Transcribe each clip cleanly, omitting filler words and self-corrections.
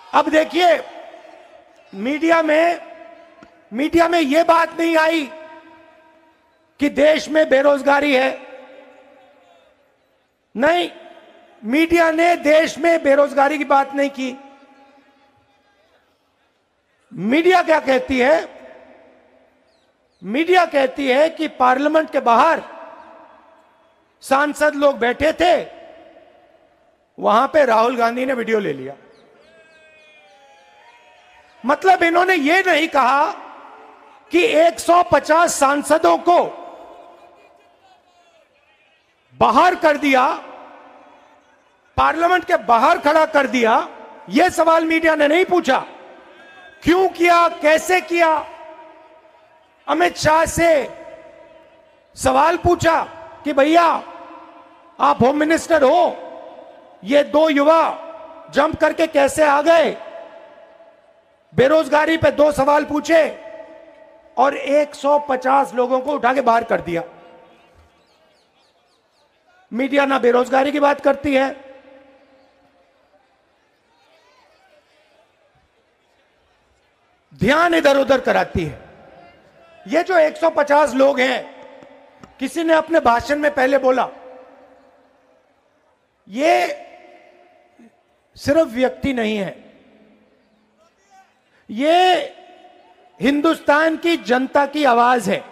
अब देखिए, मीडिया में यह बात नहीं आई कि देश में बेरोजगारी है। नहीं, मीडिया ने देश में बेरोजगारी की बात नहीं की। मीडिया क्या कहती है? मीडिया कहती है कि पार्लियामेंट के बाहर सांसद लोग बैठे थे, वहां पे राहुल गांधी ने वीडियो ले लिया। मतलब इन्होंने यह नहीं कहा कि 150 सांसदों को बाहर कर दिया, पार्लियामेंट के बाहर खड़ा कर दिया। यह सवाल मीडिया ने नहीं पूछा। क्यों किया, कैसे किया? अमित शाह से सवाल पूछा कि भैया आप होम मिनिस्टर हो, ये दो युवा जंप करके कैसे आ गए? बेरोजगारी पे 2 सवाल पूछे और 150 लोगों को उठा के बाहर कर दिया। मीडिया ना बेरोजगारी की बात करती है, ध्यान इधर उधर कराती है। ये जो 150 लोग हैं, किसी ने अपने भाषण में पहले बोला, ये सिर्फ व्यक्ति नहीं है, ये हिंदुस्तान की जनता की आवाज है।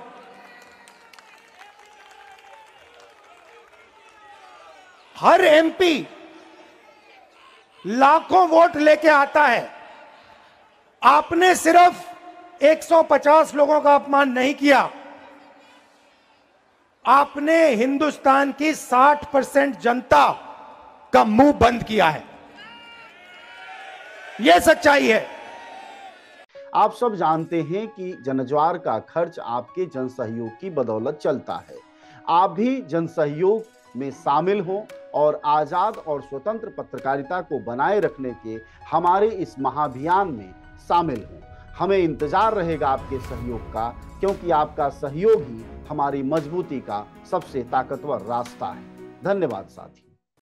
हर एमपी लाखों वोट लेके आता है। आपने सिर्फ 150 लोगों का अपमान नहीं किया, आपने हिंदुस्तान की 60% जनता का मुंह बंद किया है। यह सच्चाई है। आप सब जानते हैं कि जनज्वार का खर्च आपके जनसहयोग की बदौलत चलता है। आप भी जनसहयोग में शामिल हों और आजाद और स्वतंत्र पत्रकारिता को बनाए रखने के हमारे इस महाअभियान में शामिल हों। हमें इंतजार रहेगा आपके सहयोग का, क्योंकि आपका सहयोग ही हमारी मजबूती का सबसे ताकतवर रास्ता है। धन्यवाद साथी।